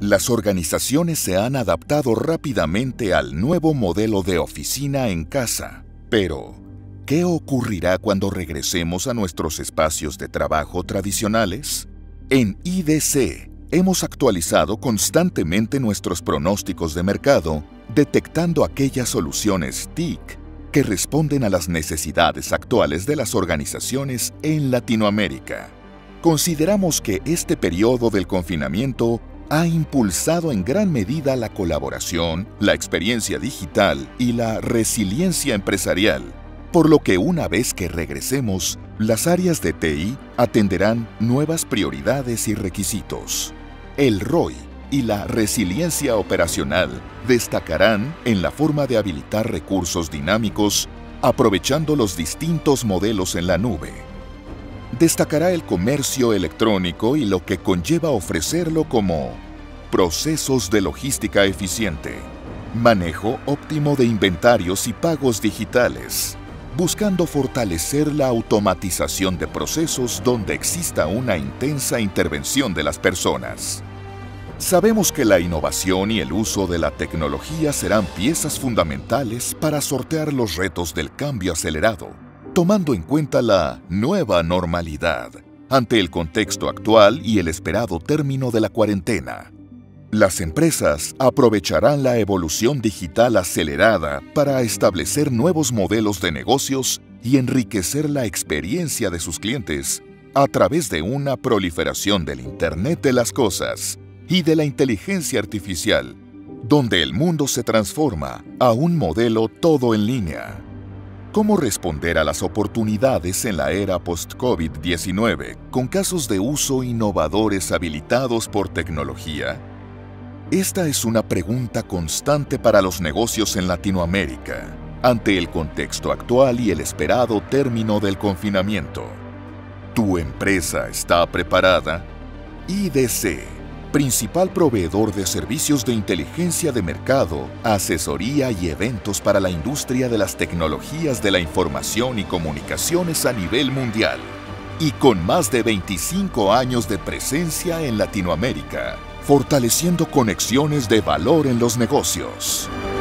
Las organizaciones se han adaptado rápidamente al nuevo modelo de oficina en casa. Pero, ¿qué ocurrirá cuando regresemos a nuestros espacios de trabajo tradicionales? En IDC, hemos actualizado constantemente nuestros pronósticos de mercado, detectando aquellas soluciones TIC que responden a las necesidades actuales de las organizaciones en Latinoamérica. Consideramos que este periodo del confinamiento ha impulsado en gran medida la colaboración, la experiencia digital y la resiliencia empresarial, por lo que una vez que regresemos, las áreas de TI atenderán nuevas prioridades y requisitos. El ROI y la resiliencia operacional destacarán en la forma de habilitar recursos dinámicos, aprovechando los distintos modelos en la nube. Destacará el comercio electrónico y lo que conlleva ofrecerlo como procesos de logística eficiente, manejo óptimo de inventarios y pagos digitales, buscando fortalecer la automatización de procesos donde exista una intensa intervención de las personas. Sabemos que la innovación y el uso de la tecnología serán piezas fundamentales para sortear los retos del cambio acelerado, tomando en cuenta la nueva normalidad ante el contexto actual y el esperado término de la cuarentena. Las empresas aprovecharán la evolución digital acelerada para establecer nuevos modelos de negocios y enriquecer la experiencia de sus clientes a través de una proliferación del Internet de las Cosas y de la inteligencia artificial, donde el mundo se transforma a un modelo todo en línea. ¿Cómo responder a las oportunidades en la era post-COVID-19 con casos de uso innovadores habilitados por tecnología? Esta es una pregunta constante para los negocios en Latinoamérica, ante el contexto actual y el esperado término del confinamiento. ¿Tu empresa está preparada? IDC, principal proveedor de servicios de inteligencia de mercado, asesoría y eventos para la industria de las tecnologías de la información y comunicaciones a nivel mundial, y con más de 25 años de presencia en Latinoamérica, fortaleciendo conexiones de valor en los negocios.